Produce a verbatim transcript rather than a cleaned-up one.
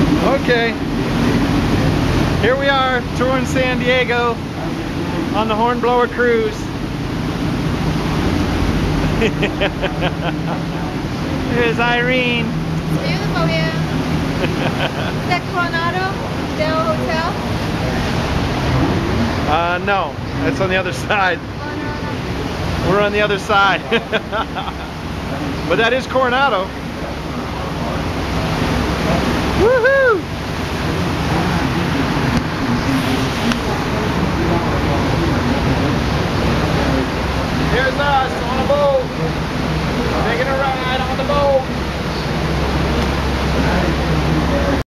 Okay, here we are touring San Diego on the Hornblower Cruise. Here's Irene. It's beautiful here. Is that Coronado Del Hotel? Uh, no, that's on the other side. Oh, no, no. We're on the other side. But that is Coronado. Woohoo!